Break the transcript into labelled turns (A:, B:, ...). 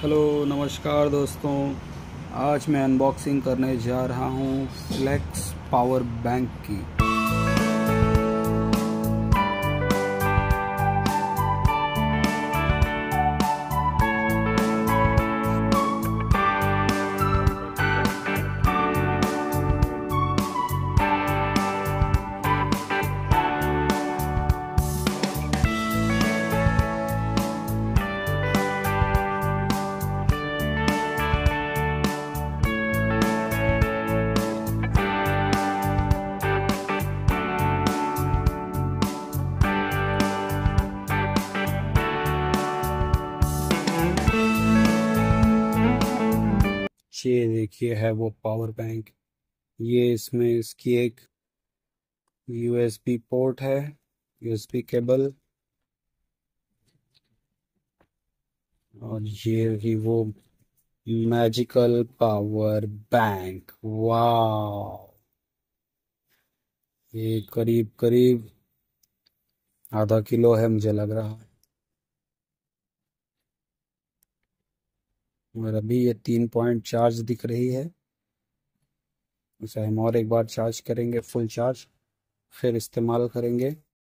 A: Hello नमस्कार दोस्तों। आज मैं अनबॉक्सिंग करने जा रहा हूँ फ्लेक्स पावर बैंक की। ये देखिए है वो पावर बैंक। ये इसमें इसकी एक यूएसबी पोर्ट है, यूएसबी केबल। और ये रही वो मैजिकल पावर बैंक। वाह, ये करीब करीब आधा किलो है मुझे लग रहा है। और अभी ये 3 पॉइंट चार्ज दिख रही है। इसे हम और एक बार चार्ज करेंगे, फुल चार्ज, फिर इस्तेमाल करेंगे।